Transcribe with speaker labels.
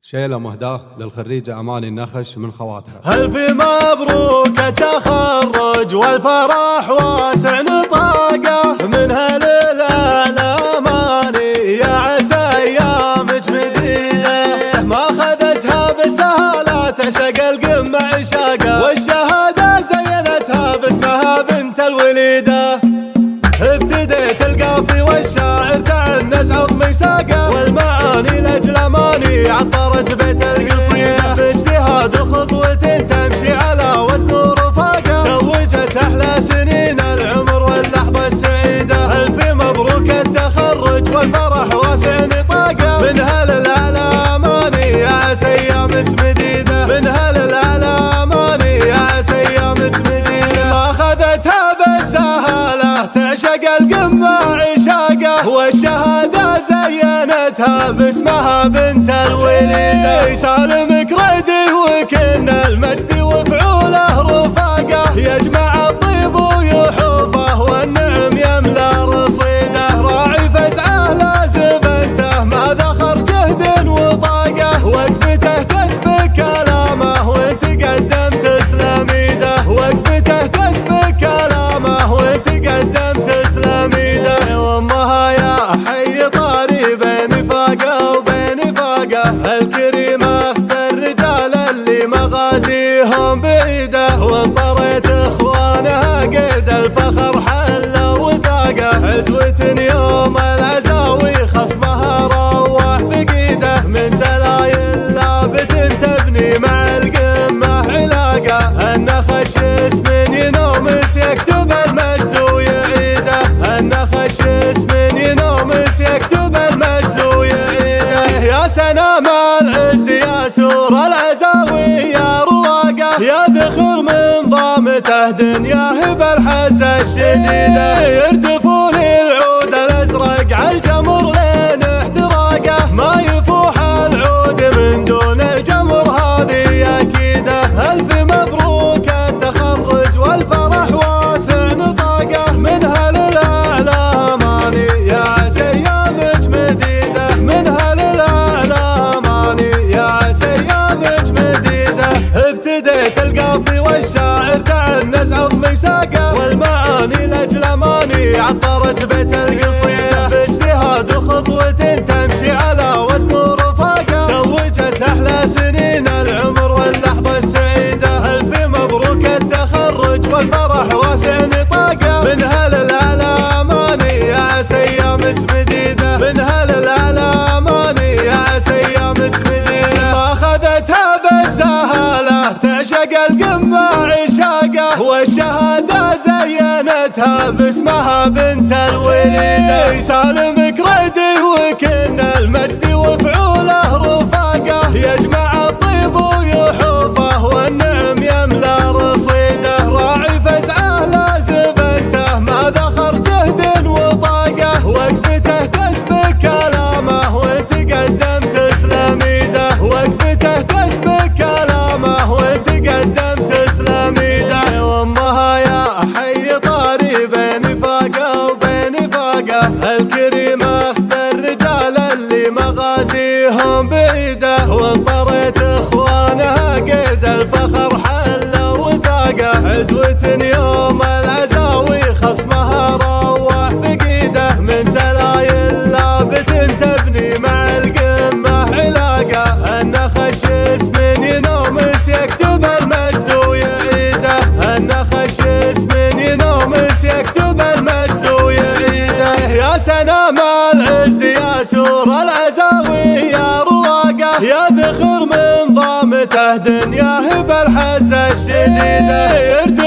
Speaker 1: شيلة مهداة للخريجة أماني النخش من خواتها.
Speaker 2: ألف مبروك التخرج والفرح واسع نطاقه، منها للأعلى أماني يا عسى أيامك مديدة، ما خذتها بالسهالة تشق القمة عشاقه، والشهادة زينتها باسمها بنت الوليدة. ابتديت القافي والشاعر تعنس عظمي ساقه، والمعاني لاجل اماني عطرت بيت القصيده، باجتهاد خطوة تمشي على وزن ورفاقه، توجت احلى سنين العمر واللحظه السعيده. الف مبروك التخرج والفرح واسع نطاقه، منها للأعلى اماني يا عسى ايامك مديده، منها للأعلى اماني يا عسى ايامك مديده، ما اخذتها بالسهاله تعشق القمة عشاقه، والشهادة زينتها باسمها بنت الوليدة. سالمك ردي وكن المجد وفعوله رفاقه، يجمع الطيب ويحوفه والنعم يملى رصيده، راعي فزعه لازبنته ما ذخر جهد وطاقه، وقفته تسبق كلامه وانت قدمت تسلم ايده، وقفته تسبق كلامه وانت قدمت تسلم ايده. وامها يا حي طاري بين فاقه وبين فاقه، الكريمه اخت الرجال اللي مغازيهم بعيده، وانطريت اخوانها قيد الفخر حل وثاقه، عزوة يوم العزاوي خصمها روح فقيده، من سلايل لابت تبني مع القمه علاقه، النخش اسم ينومس يكتب المجد ويعيده، النخش اسم ينومس يكتب المجد ويعيده. يا سلام العز يا سور العزاوي يا رواقه، يا ذخر من ضامته دنياه بالحزة الشديده، يردفوا للعود الازرق عالجمر لين احتراقه، ما يفوح العود من دون الجمر هذه اكيده. الف مبروك التخرج والفرح واسع نطاقه، منها للأعلى اماني يا عسى ايامك مديده، منها للأعلى اماني يا عسى ايامك مديده. ابتديت القافي والشاعر تعنس عظمي ساقه، والمعاني لاجل اماني عطرت بيت القصيده، باجتهاد خطوة تمشي على وزن ورفاقه، توجت احلى سنين العمر واللحظه السعيده. الف مبروك التخرج والفرح واسع نطاقه، منها للأعلى اماني يا عسى ايامك مديده، منها للأعلى اماني يا عسى ايامك مديده، ما اخذتها بالسهاله تعشق القمه عشاقه، والشهاده زينتها باسمها بنت الوليده. سالمك ردي وكن المجد وفعوله رفاقه، يجمع الطيب ويحوفه والنعم يملى رصيده، راعي فزعه لازبنته ما ذخر جهد وطاقه، وقفته تسبق كلامه وانت قدمت تسلم ايده، وقفته تسبق كلامه وانت قدمت تسلم ايده. وامها يا حي طاري بين فاقه وبين فاقه، الكريمه اخت الرجال اللي مغازيهم بعيده، وانطريت اخوانها قيد الفخر حل وثاقه، عزوة يوم العزاوي خصمها روح فقيده، من سلايل لابت تبني مع القمه علاقه، النخش اسم ينومس يكتب المجد ويعيده، النخش اسم ينومس يكتب المجد ويعيده. يا سلام العز يا سور العزاوي يا رواقه، يا ذخر من ضامته دنياه بالحزة الشديده،